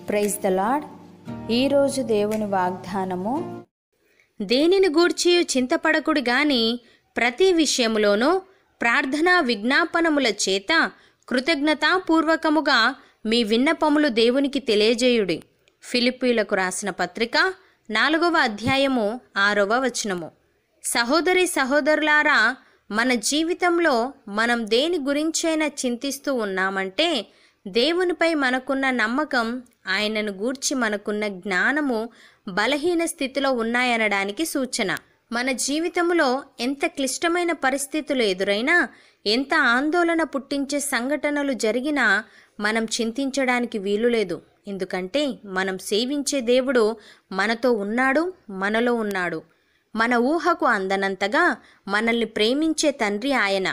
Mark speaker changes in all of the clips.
Speaker 1: Praise the lord. ఈరోజు దేవుని వాగ్దానము,
Speaker 2: దేనిని గూర్చియు చింతపడకుడి గాని ప్రతి విషయములోనూ ప్రార్థనా విజ్ఞాపనముల చేత కృతజ్ఞతాపూర్వకముగా మీ విన్నపములు దేవునికి తెలియజేయుడి. ఫిలిప్పీయులకు రాసిన పత్రిక 4వ అధ్యాయము 6వ వచనము. సహోదరి సహోదరులారా, మన జీవితంలో మనం దేని గురించైనా చింతిస్తూ ఉన్నామంటే దేవునిపై మనకున్న నమ్మకం, ఆయనను గూర్చి మనకున్న జ్ఞానము బలహీన స్థితిలో ఉన్నాయనడానికి సూచన. మన జీవితంలో ఎంత క్లిష్టమైన పరిస్థితులు ఎదురైనా, ఎంత ఆందోళన పుట్టించే సంఘటనలు జరిగినా మనం చింతించడానికి వీలులేదు. ఎందుకంటే మనం సేవించే దేవుడు మనతో ఉన్నాడు, మనలో ఉన్నాడు. మన ఊహకు అందనంతగా మనల్ని ప్రేమించే తండ్రి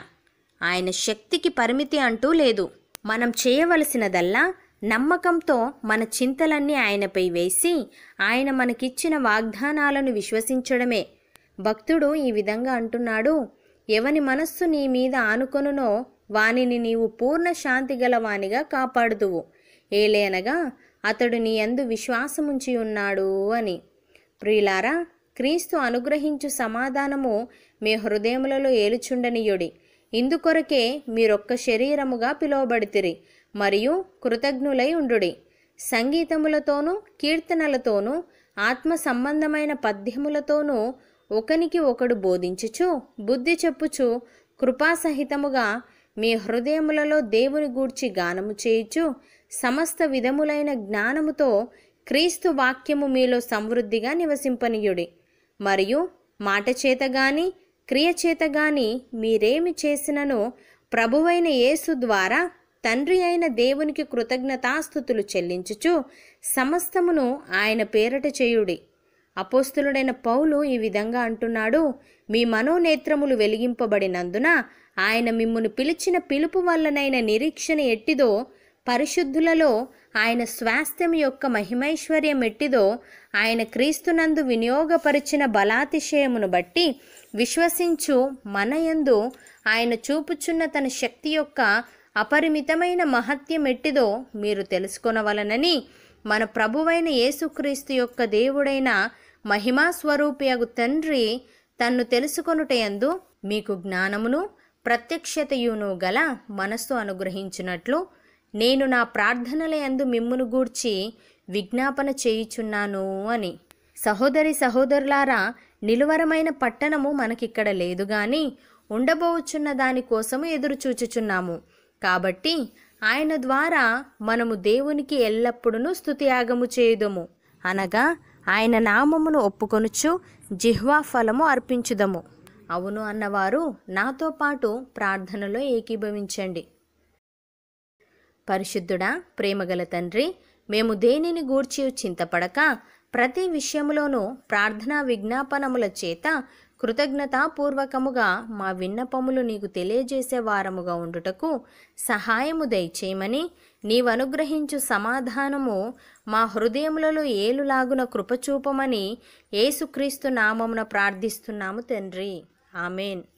Speaker 2: ఆయన శక్తికి పరిమితి అంటూ లేదు. మనం చేయవలసినదల్లా నమ్మకంతో మన చింతలన్నీ ఆయనపై వేసి ఆయన మనకిచ్చిన వాగ్దానాలను విశ్వసించడమే. భక్తుడు ఈ విధంగా అంటున్నాడు, ఎవని మనస్సు నీ మీద ఆనుకొనునో వానిని నీవు పూర్ణ శాంతి గలవానిగా కాపాడుదువు, ఏలేనగా అతడు నీ యందు విశ్వాసముంచి ఉన్నాడు అని. ప్రియులారా, క్రీస్తు అనుగ్రహించు సమాధానము మీ హృదయములలో ఏలుచుండనియుడి. ఇందుకొరకే మీరొక్క శరీరముగా పిలువబడితిరి మరియు కృతజ్ఞులై ఉండుడి. సంగీతములతోనూ కీర్తనలతోనూ ఆత్మ సంబంధమైన పద్యములతోనూ ఒకనికి ఒకడు బోధించుచు బుద్ధి చెప్పుచు కృపాసహితముగా మీ హృదయములలో దేవుని గూర్చి గానము చేయుచు సమస్త విధములైన జ్ఞానముతో క్రీస్తు వాక్యము మీలో సమృద్ధిగా నివసింపనీయుడి. మరియు మాట చేత గాని క్రియ చేత గాని మీరేమి చేసినను ప్రభువైన యేసు ద్వారా తండ్రి అయిన దేవునికి కృతజ్ఞతాస్తుతులు చెల్లించుచు సమస్తమును ఆయన పేరట చేయుడి. అపోస్తులుడైన పౌలు ఈ విధంగా అంటున్నాడు, మీ మనోనేత్రములు వెలిగింపబడినందున ఆయన మిమ్మును పిలిచిన పిలుపు వల్లనైన నిరీక్షణ ఎట్టిదో, పరిశుద్ధులలో ఆయన స్వాస్థ్యం యొక్క మహిమైశ్వర్యం ఎట్టిదో, ఆయన క్రీస్తునందు వినియోగపరిచిన బలాతిశయమును బట్టి విశ్వసించు మనయందు ఆయన చూపుచున్న తన శక్తి యొక్క అపరిమితమైన మహత్యం ఎట్టిదో మీరు తెలుసుకొనవలనని మన ప్రభువైన యేసుక్రీస్తు యొక్క దేవుడైన మహిమా స్వరూపియగు తండ్రి తన్ను తెలుసుకొనుటయందు మీకు జ్ఞానమును ప్రత్యక్షతయును గల మనస్సు అనుగ్రహించినట్లు నేను నా ప్రార్థనలయందు మిమ్మును గూర్చి విజ్ఞాపన చేయుచున్నాను అని. సహోదరి సహోదరులారా, నిలువరమైన పట్టణము మనకిక్కడ లేదు గాని ఉండబోచున్న దానికోసము ఎదురు చూచుచున్నాము. కాబట్టి ఆయన ద్వారా మనము దేవునికి ఎల్లప్పుడూ స్తుతియాగము చేయుదము, అనగా ఆయన నామమును ఒప్పుకొనుచు జిహ్వా ఫలము అర్పించుదము. అవును అన్నవారు నాతో పాటు ప్రార్థనలో ఏకీభవించండి. పరిశుద్ధుడా, ప్రేమగల తండ్రి, మేము దేనిని గూర్చి చింతపడక ప్రతి విషయములోనూ ప్రార్థనా విజ్ఞాపనముల చేత కృతజ్ఞతాపూర్వకముగా మా విన్నపములు నీకు తెలియజేసే వారముగా ఉండుటకు సహాయము దయచేయమని, నీవనుగ్రహించు సమాధానము మా హృదయములలో ఏలులాగున కృపచూపమని యేసుక్రీస్తు నామమున ప్రార్థిస్తున్నాము తండ్రి. ఆమెన్.